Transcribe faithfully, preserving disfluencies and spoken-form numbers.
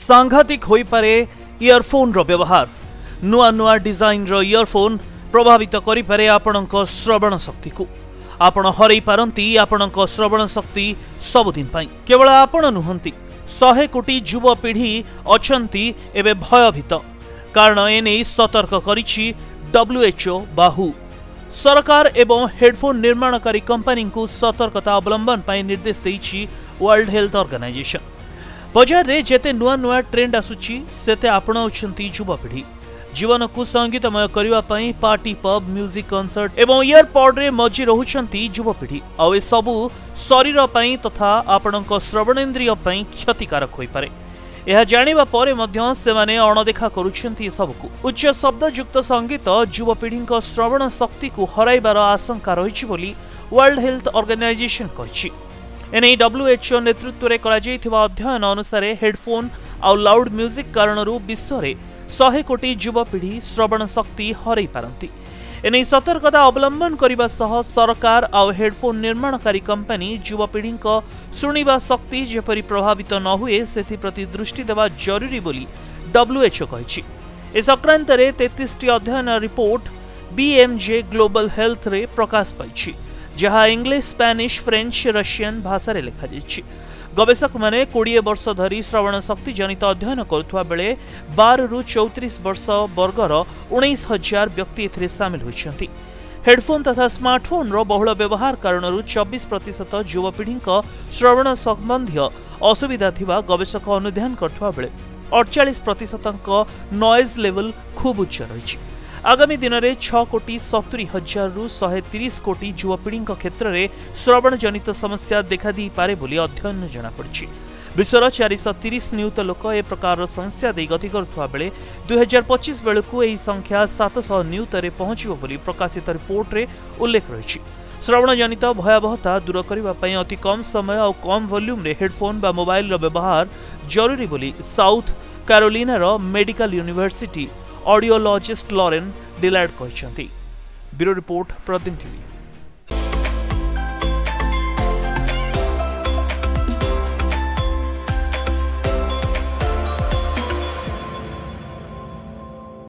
सांघातिक होई पारे इयरफोन रो व्यवहार। नुआ नुआ डिजाइन रो इयरफोन प्रभावित करि पारे आपणक श्रवण शक्ति को। आपण हरई पारंती आपणक श्रवण शक्ति सबुदिन पाई। केवल आपण नुहंती सौ कोटी युवा पीढ़ी अछंती एबे भयभीत, कारण एने सतर्क करिछि डब्ल्यूएचओ बाहु। सरकार एवं हेडफोन निर्माणकारी कंपनी को सतर्कता अवलंबन पाई निर्देश देइछि वर्ल्ड हेल्थ ऑर्गेनाइजेशन। बजार रे जेते नुआ नुआ ट्रेंड आसुछि सेते आपणाउछंती युवा पीढ़ी। जीवन को संगीतमय करबा पई पार्टी, पब, म्यूजिक, कंसर्ट एवं इयरपड रे मजी रहुछंती युवा पीढ़ी। आ ए सबु शरीर पई तथा आपणक श्रवणेन्द्रिय पई क्षतिकारक होई पारे। यह जानिबा परे मध्य सेमाने अणदेखा करुछंती सबको। उच्च शब्दयुक्त संगीत युवा पीढ़ी श्रवण शक्ति को हराइबार आशंका रहिछि बोली वर्ल्ड हेल्थ ऑर्गेनाइजेशन कहिछि। एने डब्ल्यूएचओ नेतृत्व में करा अध्ययन अनुसार हेडफोन आ लाउड म्यूजिक कारणरू विश्व में सौ कोटी युवा पीढ़ी श्रवण शक्ति हरई पारंती। एने सतर्कता अवलंबन करने सह सरकार आ हेडफोन निर्माणकारी कंपनी युवा पीढ़ी शुणिबा शक्ति जेपरी प्रभावित न हुए सेथि प्रति दृष्टि देवा जरूरी बोली डब्ल्यूएचओ कहिछि। ए संक्रांत रे तैंतीस टी अध्ययन रिपोर्ट बीएमजे ग्लोबल हेल्थ रे प्रकाश पाइछि, जहाँ इंग्लिश, स्पेनिश, फ्रेंच, रशियन भाषा रे लिखा जाइछि। गवेषक माने बीस वर्ष धरी श्रवण शक्ति जनित अध्ययन करुवा बेले बारह रु चौतीस वर्ष वर्गर उन्नीस हजार व्यक्ति एथिरे सामिल होइछन्ति। हेडफोन तथा स्मार्टफोन रो बहुल व्यवहार कारणरू चौबीस प्रतिशत युवा पीढ़ी श्रवण संबंधी असुविधा थिबा गवेषक अनुध्यान करुवा बेले अड़तालीस प्रतिशत नॉइज लेवल खूब उच्च रहिछि। आगामी दिन में छह कोटी सत्तरी हजार रु सौ तीस कोटी युवा पीढ़ी क्षेत्र में श्रवण जनित समस्या देखा दी पारे बोली अध्ययन जनापड़ी। विश्वर चार सौ तीस नियुत लोक ए प्रकार समस्या दे गति करुवा बेले दुई हजार पच्चीस बेलू यह संख्या सात सौ नियुत पहुंचो बोली प्रकाशित रिपोर्ट रे उल्लेख रही। श्रवण जनित भयावहता दूर करने अति कम समय और कम वॉल्यूम रे हेडफोन बा मोबाइल रो व्यवहार जरूरी बोली साउथ कैरोलिना रो medical university audiologist Lauren Dillard कहते। ब्यूरो रिपोर्ट प्रतिदिन टीवी।